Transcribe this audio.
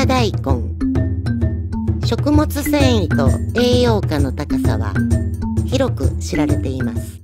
田大根。食物繊維と栄養価の高さは広く知られています。